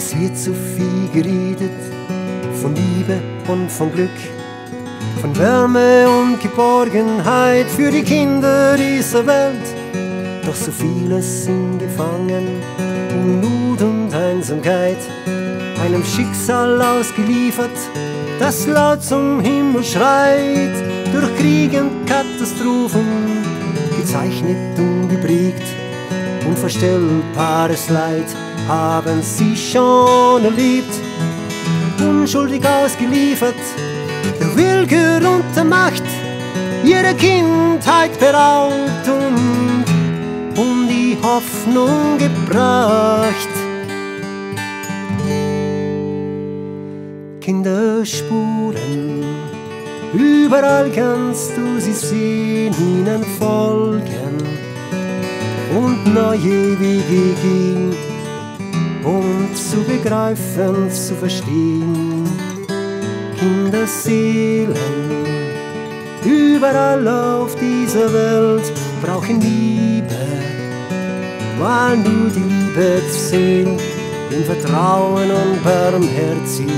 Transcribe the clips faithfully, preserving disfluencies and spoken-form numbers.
Es wird so viel geredet von Liebe und von Glück, von Wärme und Geborgenheit für die Kinder dieser Welt. Doch so viele sind gefangen in Not und Einsamkeit, einem Schicksal ausgeliefert, das laut zum Himmel schreit. Durch Krieg und Katastrophen gezeichnet und geprägt, unvorstellbares Leid haben sie schon erlebt. Unschuldig ausgeliefert der Willkür und der Macht, ihre Kindheit beraubt und um die Hoffnung gebracht. Kinderspuren, überall kannst du sie sehen, ihnen folgen und neue Wege gehen, um zu begreifen, zu verstehen. Kinderseelen, überall auf dieser Welt brauchen Liebe, weil nur die Liebe zählt, in Vertrauen und Barmherzigkeit.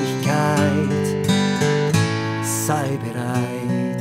Sei bereit.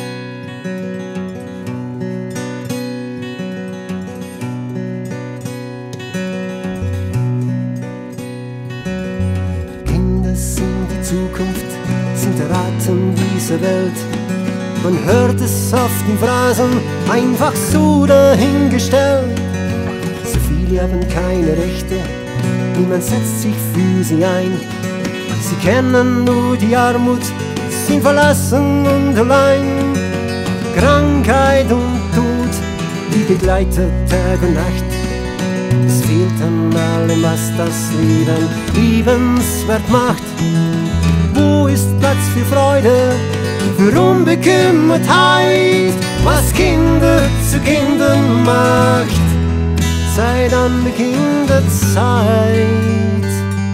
Kinder sind die Zukunft, sind der Atem dieser Welt. Man hört es oft in Phrasen, einfach so dahingestellt. So viele haben keine Rechte, niemand setzt sich für sie ein. Sie kennen nur die Armut, sind verlassen und allein. Krankheit und Tod, die begleitet Tag und Nacht. Es fehlt an allem, was das Leben liebenswert macht. Wo ist Platz für Freude, für Unbekümmertheit? Was Kinder zu Kindern macht, seit Anbeginn der Zeit.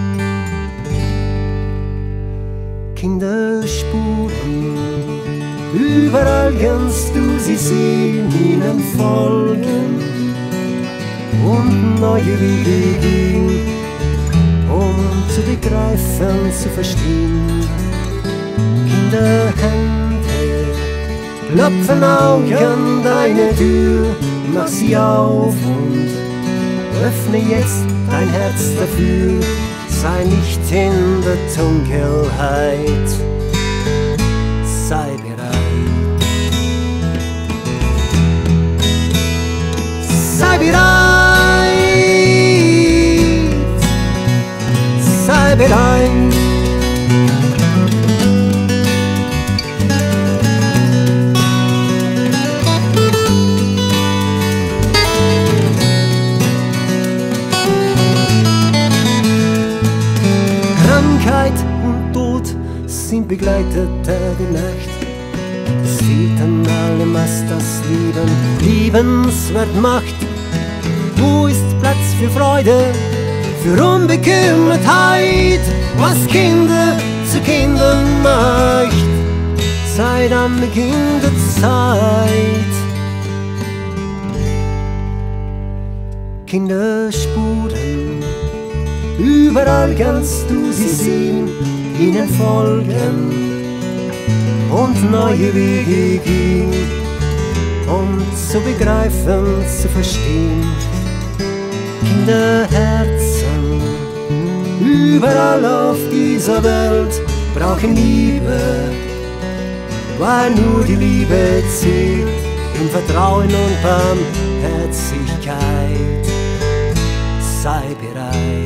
Kinderspuren, überall kannst du sie sehen, ihnen folgen und neue Wege gehen, um zu begreifen, zu verstehen. Kinderhände klopfen auch an deine Tür, mach sie auf und öffne jetzt dein Herz dafür. Sei nicht in der Dunkelheit, sei bereit. Sei bereit, sei bereit. Krankheit und Tod sind begleitet Tag und Nacht. Es fehlt an allem, was das Leben liebenswert macht. Wo ist Platz für Freude, für Unbekümmertheit? Was Kinder zu Kindern macht, seit Anbeginn der Zeit. Kinderspuren, überall kannst du sie sehen, ihnen folgen und neue Wege gehen, um zu begreifen, zu verstehen. Kinderherzen, überall auf dieser Welt brauchen Liebe, weil nur die Liebe zählt, in Vertrauen und Barmherzigkeit. Sei bereit.